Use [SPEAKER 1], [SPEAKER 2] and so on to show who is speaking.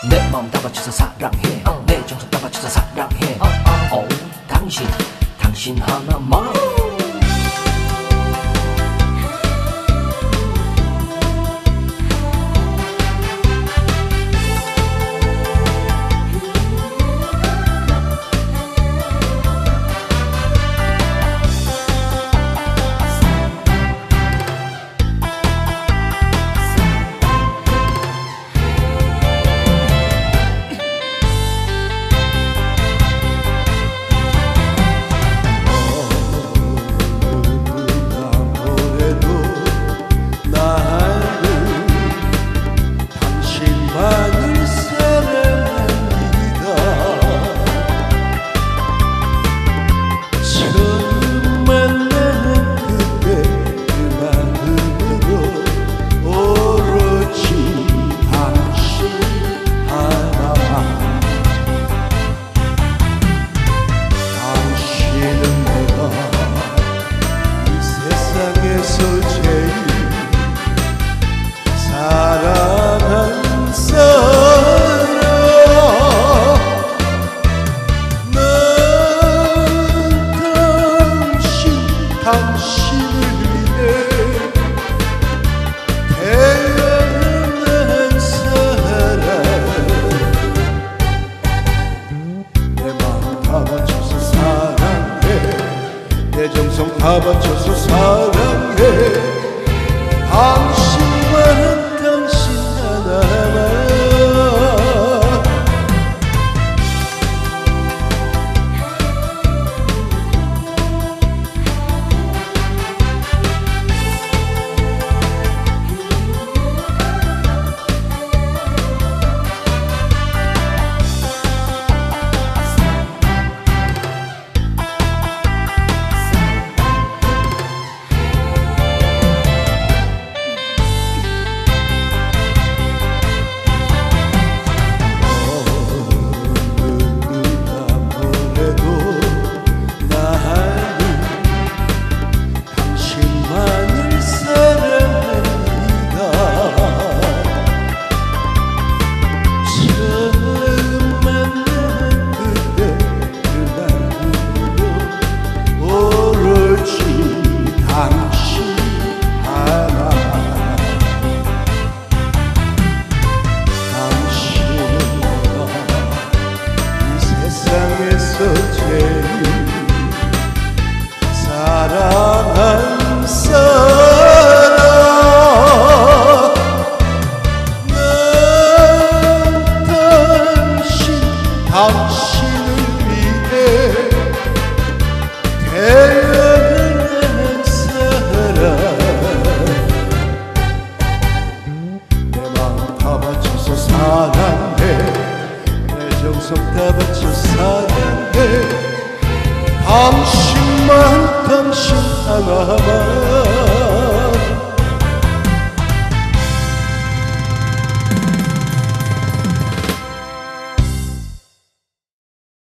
[SPEAKER 1] 내 마음 다 바쳐서 사랑해 내 정성 다 바쳐서 사랑해 당신 당신 하나만
[SPEAKER 2] 내 정성 다 바쳐서 사랑해 당신만 당신 하나만 제일 사랑한 사람 난 당신을 위해 태어난 사람 내 마음 다 바쳐서 사랑해 정성 다 바쳐 사랑해 당신만 당신 하나만